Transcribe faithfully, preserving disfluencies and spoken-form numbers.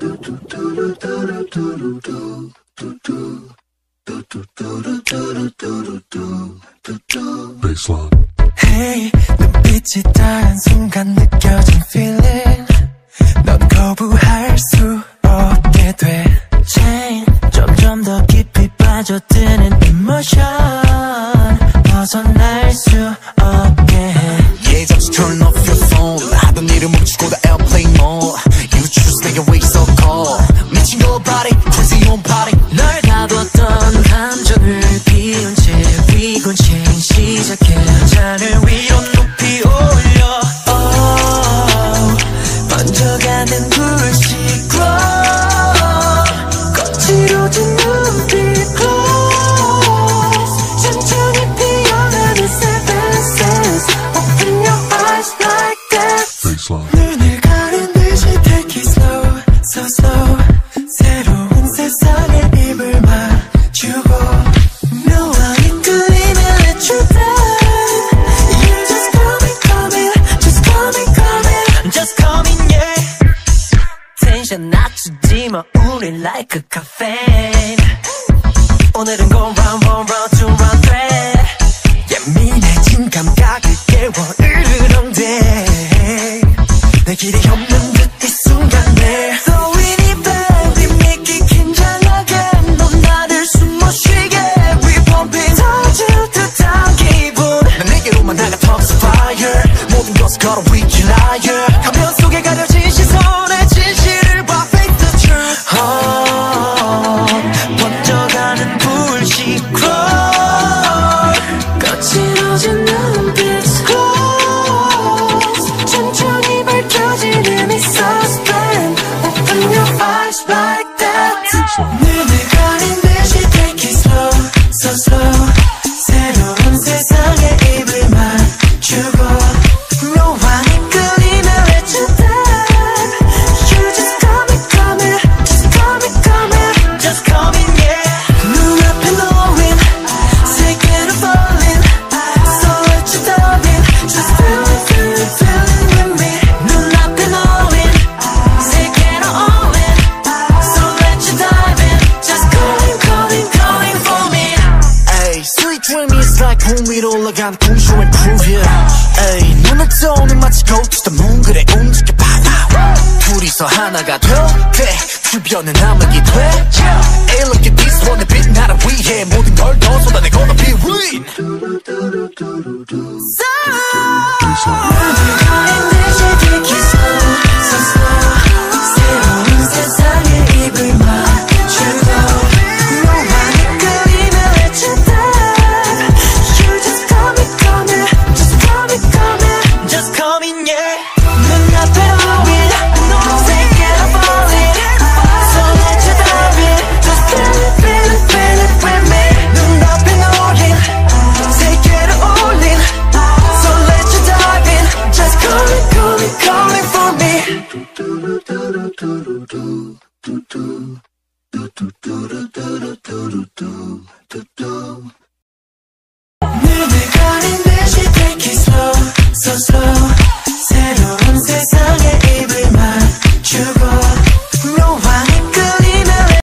Baseline. Hey, 눈빛이 닿은 순간 느껴진 feeling. 넌 거부할 수 없게 돼. Chain, 점점 더 깊이 빠져드는 emotion. 벗어날 수 없게 해. Yeah, 잠시 turn off your phone. 하던 일을 멈추고 다 airplane mode. You choose 내게 왜 so cold. 미친 거 body, crazy on party. 널 가뒀던 감정을 비운 채 위곤 chain 시작해. 잔을 위로 높이 올려. Oh, 번져가는 불씨 glow. 거칠어진 눈빛 close. 천천히 피어나는 seven sense. Open your eyes like that. Baseline. 눈을 가린 듯이 take it slow, so slow. 새로운 세상에 입을 맞추고 너와 이끌리면 let you down. You just coming, coming, just coming, coming, just coming, yeah. 텐션 낮추지 마, 우린 like a caffeine. 오늘은 go round, round, round, two, round, three. 예민해진 감각을 깨워 으르렁대. 내 길이 없는 듯 이 순간에 떠오르니 baby 믿기 긴장하게. 넌 나를 숨 못 쉬게. We pumping 터질 듯한 기분. 난 내게로만 나가 toxic fire. 모든 것을 걸어 weak liar. 가면 속에 가려진 시선에 진실을 봐 fake the truth. Oh, 번져가는 불씨 crawl. 거칠어진 눈빛 close. 천천히 밝혀지는 이 suspense. Open your eyes like that. 눈을 가린 듯이 take it slow, so slow. 새로운 세상에 입을 맞추고 너와 이끌리면 let you down. You just coming, coming, just coming, coming, just coming, yeah. 눈앞에 놓인 세계로 falling. So let you dive in. Just feeling, feeling, feeling with me. 눈앞에 놓인 세계로 all in. So let you dive in. Just calling, calling, calling for me. Ay, sweet dream is like 봄 위로 올라간 궁쇼의 groove, yeah. Ay, 눈을 떠오는 마치 go to the moon. 그래 움직여 봐봐. 둘이서 하나가 돼. 주변은 암흑이 돼. Ay, look at this one. 내 빛 나를 위해 모든 걸 더 쏟아내고 높이 win. 눈을 가린 듯이 take it slow, so slow. 새로운 세상에 입을 맞추고 너와 이끌리면 let you down. You just coming, coming, just coming, coming, just coming, yeah. 눈앞에 놓인 세계로 falling. So let you dive in. Just feel it, feel it, feel it with me. 눈앞에 놓인 세계로 all in. So let you dive in. Just calling, calling, calling for me. Do do do do do do do do do do do do.